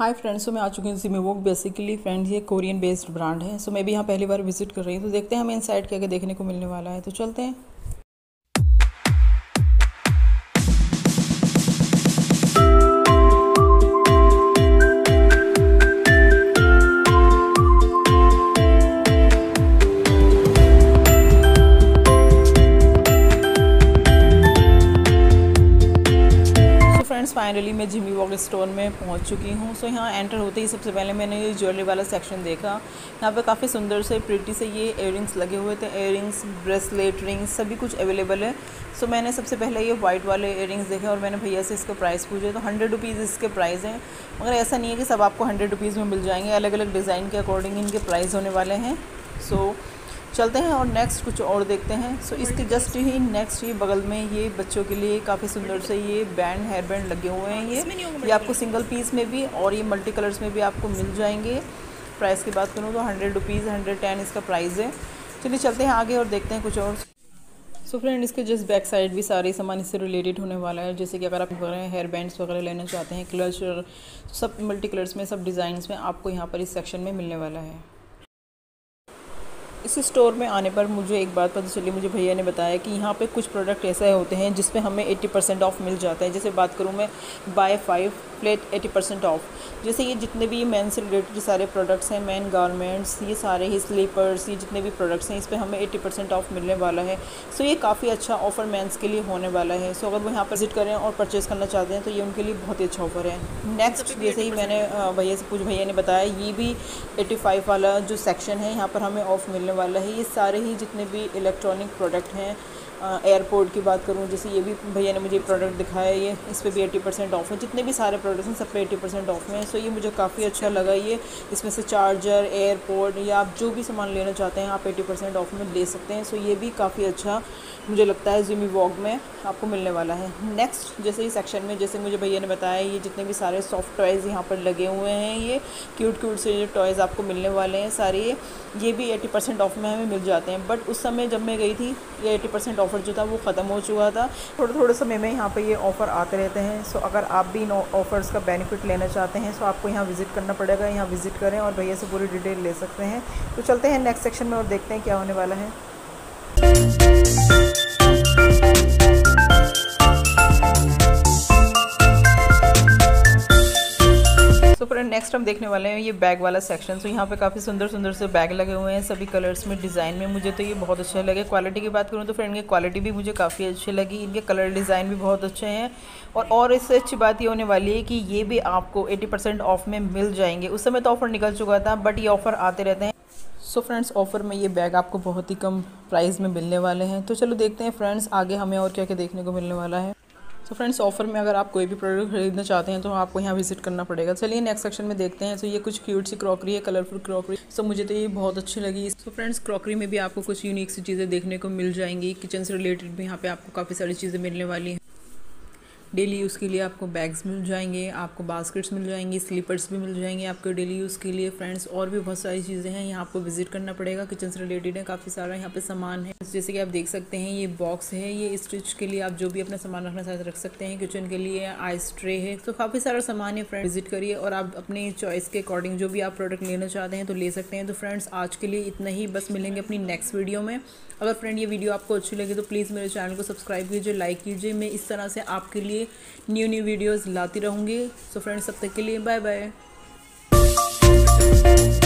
Hi friends, मैं आ चुकी हूँ जिमी वॉक। बेसिकली फ्रेंड्स ये कोरियन बेस्ड ब्रांड है। मैं भी यहाँ पहली बार विजिट कर रही हूँ, तो देखते हैं हमें इनसाइड क्या क्या देखने को मिलने वाला है। तो चलते हैं। फ्रेंड्स फाइनली मैं जिमी वॉक स्टोर में पहुंच चुकी हूं। यहाँ एंटर होते ही सबसे पहले मैंने ये ज्वेलरी वाला सेक्शन देखा। यहाँ पे काफ़ी सुंदर से प्रिटी से ये इयररिंग्स लगे हुए थे। इयररिंग्स, ब्रेसलेट, रिंग्स सभी कुछ अवेलेबल है। मैंने सबसे पहले ये वाइट वाले इयररिंग्स देखे और मैंने भैया से इसका प्राइस पूछे। तो 100 रुपीज़ इसके प्राइस हैं, मगर ऐसा नहीं है कि सब आपको 100 रुपीज़ में मिल जाएंगे। अलग अलग डिज़ाइन के अकॉर्डिंग इनके प्राइस होने वाले हैं। चलते हैं और नेक्स्ट कुछ और देखते हैं। इसके जस्ट ही नेक्स्ट ही बगल में ये बच्चों के लिए काफ़ी सुंदर से ये हेयर बैंड लगे हुए हैं। ये आपको सिंगल पीस में भी और ये मल्टी कलर्स में भी आपको मिल जाएंगे। प्राइस की बात करूँ तो 100 रुपीज़ 110 इसका प्राइस है। चलिए चलते हैं आगे और देखते हैं कुछ और। फ्रेंड इसके जस्ट बैक साइड भी सारे सामान इससे रिलेटेड होने वाला है। जैसे कि अगर आप हेयर बैंड्स वगैरह लेना चाहते हैं, क्लचर, सब मल्टी कलर्स में, सब डिज़ाइंस में आपको यहाँ पर इस सेक्शन में मिलने वाला है। इस स्टोर में आने पर मुझे एक बात पता चली, मुझे भैया ने बताया कि यहाँ पे कुछ प्रोडक्ट ऐसे होते हैं जिस पे हमें 80% ऑफ मिल जाता है। जैसे बात करूँ मैं, बाय 5 फ्लैट 80% ऑफ। जैसे ये जितने भी मेन से रिलेटेड सारे प्रोडक्ट्स हैं, मेन गारमेंट्स, ये सारे ही स्लीपर्स, ये जितने भी प्रोडक्ट्स हैं, इस पर हमें 80% ऑफ मिलने वाला है। ये काफ़ी अच्छा ऑफ़र मेंस के लिए होने वाला है। अगर वो यहाँ पर विजिट करें और परचेज़ करना चाहते हैं तो ये उनके लिए बहुत ही अच्छा ऑफ़र है। नेक्स्ट जैसे ही मैंने भैया ने बताया, ये भी 85 वाला जो सेक्शन है यहाँ पर हमें ऑफ़ मिलने वाला है। ये सारे ही जितने भी इलेक्ट्रॉनिक प्रोडक्ट हैं, एयरपोर्ट की बात करूँ, जैसे ये भी भैया ने मुझे प्रोडक्ट दिखाया, ये इस पर भी 80% ऑफ है। जितने भी सारे प्रोडक्ट्स हैं सब पे 80% ऑफ में। ये मुझे काफ़ी अच्छा लगा। ये इसमें से चार्जर, एयरपोर्ट या आप जो भी सामान लेना चाहते हैं आप 80% ऑफ में ले सकते हैं। ये भी काफ़ी अच्छा मुझे लगता है जिमी वॉक में आपको मिलने वाला है। नेक्स्ट जैसे ही सेक्शन में, जैसे मुझे भैया ने बताया, ये जितने भी सारे सॉफ्ट टॉयज़ यहाँ पर लगे हुए हैं, ये क्यूट से जो टॉयज़ आपको मिलने वाले हैं सारे, ये भी 80% ऑफ में हमें मिल जाते हैं। बट उस समय जब मैं गई थी, ये 80% ऑफ़र जो था वो ख़त्म हो चुका था। थोड़े समय में यहाँ पे ये ऑफ़र आते रहते हैं। अगर आप भी इन ऑफ़र्स का बेनिफिट लेना चाहते हैं तो आपको यहाँ विज़िट करना पड़ेगा। यहाँ विज़िट करें और भैया से पूरी डिटेल ले सकते हैं। तो चलते हैं नेक्स्ट सेक्शन में और देखते हैं क्या होने वाला है। फ्रेंड नेक्स्ट हम देखने वाले हैं ये बैग वाला सेक्शन। यहाँ पे काफ़ी सुंदर से बैग लगे हुए हैं सभी कलर्स में, डिज़ाइन में। मुझे तो ये बहुत अच्छे लगे। क्वालिटी की बात करूँ तो फ्रेंड, ये क्वालिटी भी मुझे काफ़ी अच्छी लगी। इनके कलर डिज़ाइन भी बहुत अच्छे हैं। और इससे अच्छी बात ये होने वाली है कि ये भी आपको 80% ऑफ में मिल जाएंगे। उस समय तो ऑफ़र निकल चुका था, बट ये ऑफ़र आते रहते हैं। फ्रेंड्स ऑफ़र में ये बैग आपको बहुत ही कम प्राइस में मिलने वाले हैं। तो चलो देखते हैं फ्रेंड्स आगे हमें और क्या क्या देखने को मिलने वाला है। फ्रेंड्स ऑफर में अगर आप कोई भी प्रोडक्ट खरीदना चाहते हैं तो आपको यहाँ विजिट करना पड़ेगा। चलिए नेक्स्ट सेक्शन में देखते हैं। ये कुछ क्यूट सी क्रॉकरी है, कलरफुल क्रॉकरी। मुझे तो ये बहुत अच्छी लगी। फ्रेंड्स क्रॉकरी में भी आपको कुछ यूनिक सी चीज़ें देखने को मिल जाएंगी। किचन से रिलेटेड भी यहाँ पे आपको काफ़ी सारी चीज़ें मिलने वाली हैं। डेली यूज़ के लिए आपको बैग्स मिल जाएंगे, आपको बास्केट्स मिल जाएंगी, स्लीपर्स भी मिल जाएंगे आपको डेली यूज़ के लिए। फ्रेंड्स और भी बहुत सारी चीज़ें हैं, यहाँ आपको विजिट करना पड़ेगा। किचन से रिलेटेड है, काफ़ी सारा यहाँ पे सामान है। जैसे कि आप देख सकते हैं, ये बॉक्स है, ये स्टिच के लिए आप जो भी अपना सामान रखना चाहते रख सकते हैं। किचन के लिए आइस ट्रे है। काफ़ी सारा सामान है फ्रेंड, विजिट करिए और आप अपनी चॉइस के अकॉर्डिंग जो भी आप प्रोडक्ट लेना चाहते हैं तो ले सकते हैं। तो फ्रेंड्स आज के लिए इतना ही, बस मिलेंगे अपनी नेक्स्ट वीडियो में। अगर फ्रेंड ये वीडियो आपको अच्छी लगी तो प्लीज़ मेरे चैनल को सब्सक्राइब कीजिए, लाइक कीजिए। मैं इस तरह से आपके लिए न्यू वीडियोस लाती रहूँगी। फ्रेंड्स तब तक के लिए बाय बाय।